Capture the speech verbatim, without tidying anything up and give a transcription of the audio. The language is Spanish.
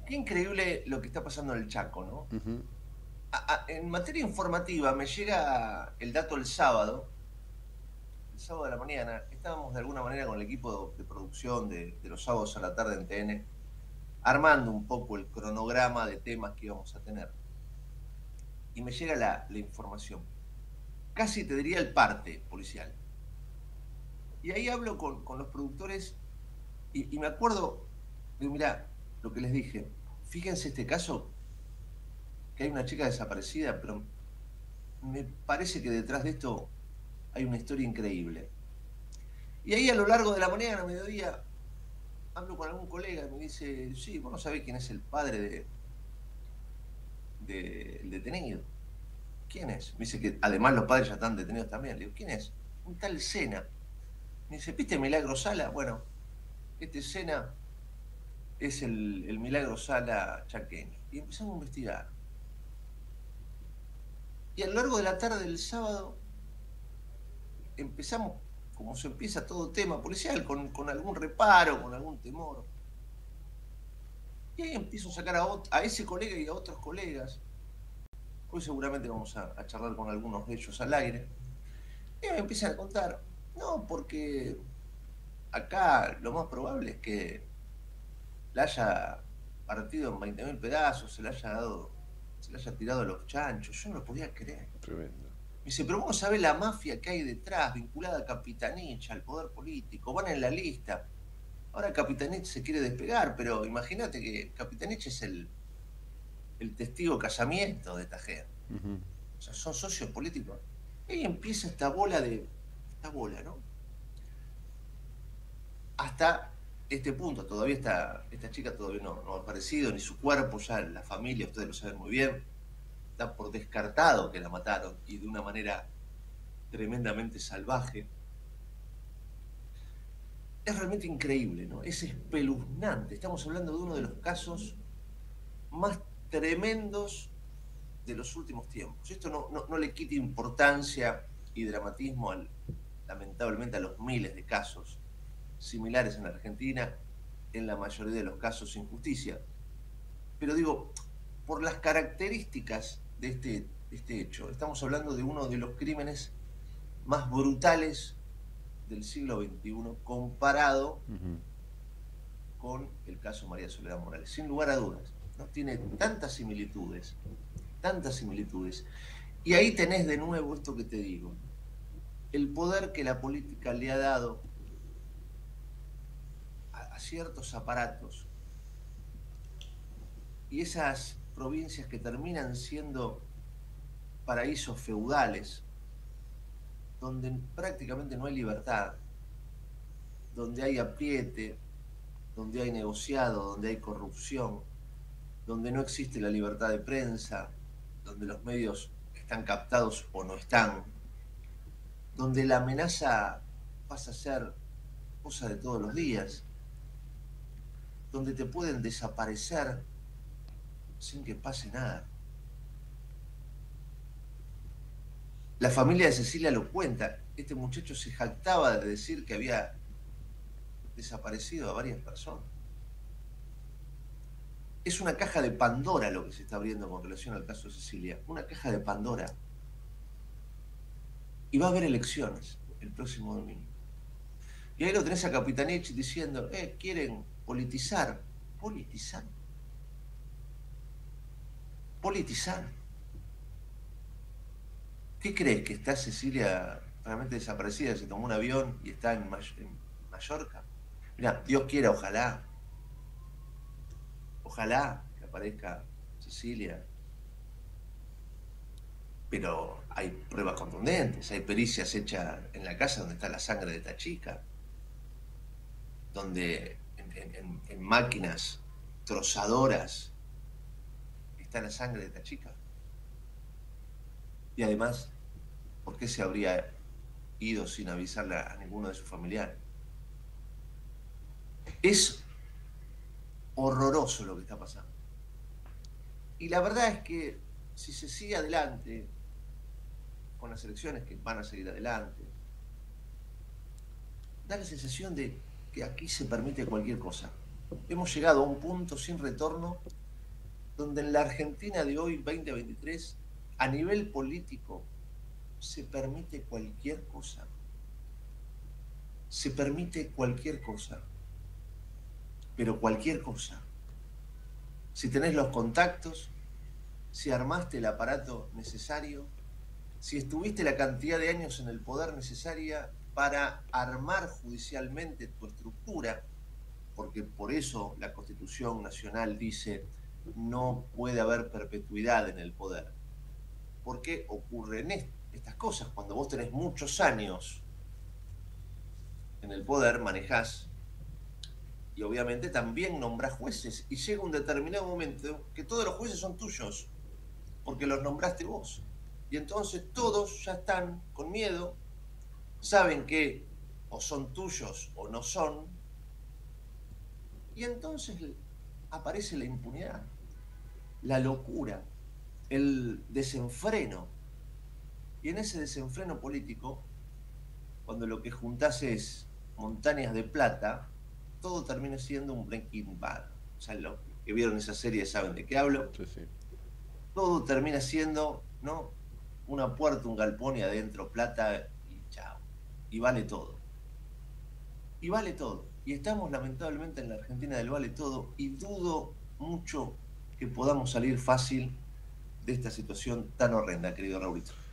Qué increíble lo que está pasando en el Chaco, ¿no? Ujú. A- a- en materia informativa, me llega el dato el sábado, el sábado de la mañana. Estábamos de alguna manera con el equipo de, de producción de, de los sábados a la tarde en T N, armando un poco el cronograma de temas que íbamos a tener. Y me llega la, la información. Casi te diría el parte policial. Y ahí hablo con, con los productores y, y me acuerdo, digo, mirá, lo que les dije. Fíjense este caso, que hay una chica desaparecida, pero me parece que detrás de esto hay una historia increíble. Y ahí a lo largo de la mañana, a mediodía, hablo con algún colega y me dice, sí, vos no sabés quién es el padre de, de- el detenido. ¿Quién es? Me dice que además los padres ya están detenidos también. Le digo, ¿quién es? Un tal Sena. Me dice, ¿viste Milagro Sala? Bueno, este Sena es el, el Milagro Sala chaqueño. Y empezamos a investigar. Y a lo largo de la tarde del sábado empezamos, como se empieza todo tema policial, con, con algún reparo, con algún temor. Y ahí empiezo a sacar a, ot- a ese colega y a otros colegas. Hoy seguramente vamos a, a charlar con algunos de ellos al aire. Y me empiezan a contar, no, porque acá lo más probable es que la haya partido en veinte mil pedazos, se le haya dado, se le haya tirado a los chanchos. Yo no lo podía creer. Tremendo. Me dice, pero vos no sabés la mafia que hay detrás, vinculada a Capitanich, al poder político, van en la lista. Ahora Capitanich se quiere despegar, pero imagínate que Capitanich es el, el testigo casamiento de esta gente. Ujú. O sea, son socios políticos. Y ahí empieza esta bola de, esta bola, ¿no? Hasta este punto, todavía está, esta chica todavía no, no ha aparecido, ni su cuerpo, ya la familia, ustedes lo saben muy bien, da por descartado que la mataron y de una manera tremendamente salvaje. Es realmente increíble, ¿no? Es espeluznante. Estamos hablando de uno de los casos más tremendos de los últimos tiempos. Esto no, no, no le quita importancia y dramatismo al, lamentablemente a los miles de casos similares en la Argentina, en la mayoría de los casos sin justicia. Pero digo, por las características de este, de este hecho, estamos hablando de uno de los crímenes más brutales del siglo veintiuno comparado Ujú. con el caso María Soledad Morales. Sin lugar a dudas, ¿no? Tiene tantas similitudes, tantas similitudes. Y ahí tenés de nuevo esto que te digo, ¿no? El poder que la política le ha dado a, a ciertos aparatos y esas provincias que terminan siendo paraísos feudales, donde prácticamente no hay libertad, donde hay apriete, donde hay negociado, donde hay corrupción, donde no existe la libertad de prensa, donde los medios están captados o no están, donde la amenaza pasa a ser cosa de todos los días, donde te pueden desaparecer sin que pase nada. La familia de Cecilia lo cuenta. Este muchacho se jactaba de decir que había desaparecido a varias personas. Es una caja de Pandora lo que se está abriendo con relación al caso de Cecilia. Una caja de Pandora. Y va a haber elecciones el próximo domingo. Y ahí lo tenés a Capitanich diciendo, eh, quieren politizar. ¿Politizar? ¿Politizar? ¿Qué crees? ¿Que está Cecilia realmente desaparecida? ¿Se tomó un avión y está en, May en Mallorca? Mira, Dios quiera, ojalá, ojalá que aparezca Cecilia, pero hay pruebas contundentes, hay pericias hechas en la casa donde está la sangre de esta chica, donde en, en, en máquinas trozadoras está la sangre de esta chica. Y además, ¿por qué se habría ido sin avisarle a ninguno de sus familiares? Es horroroso lo que está pasando. Y la verdad es que si se sigue adelante con las elecciones que van a seguir adelante, da la sensación de que aquí se permite cualquier cosa. Hemos llegado a un punto sin retorno donde en la Argentina de hoy, veinte veintitrés, a nivel político, se permite cualquier cosa. Se permite cualquier cosa. Pero cualquier cosa. Si tenés los contactos, si armaste el aparato necesario, si estuviste la cantidad de años en el poder necesaria para armar judicialmente tu estructura, porque por eso la Constitución Nacional dice no puede haber perpetuidad en el poder. Porque ocurren estas cosas, cuando vos tenés muchos años en el poder, manejás, y obviamente también nombrás jueces, y llega un determinado momento que todos los jueces son tuyos, porque los nombraste vos. Y entonces todos ya están con miedo, saben que o son tuyos o no son, y entonces aparece la impunidad, la locura, el desenfreno. Y en ese desenfreno político, cuando lo que juntás es montañas de plata, todo termina siendo un Breaking Bad. O sea, los que vieron esa serie saben de qué hablo. Sí, sí. Todo termina siendo, ¿no?, una puerta, un galpón y adentro plata y chao. Y vale todo. Y vale todo. Y estamos lamentablemente en la Argentina del vale todo y dudo mucho que podamos salir fácil de esta situación tan horrenda, querido Raulito.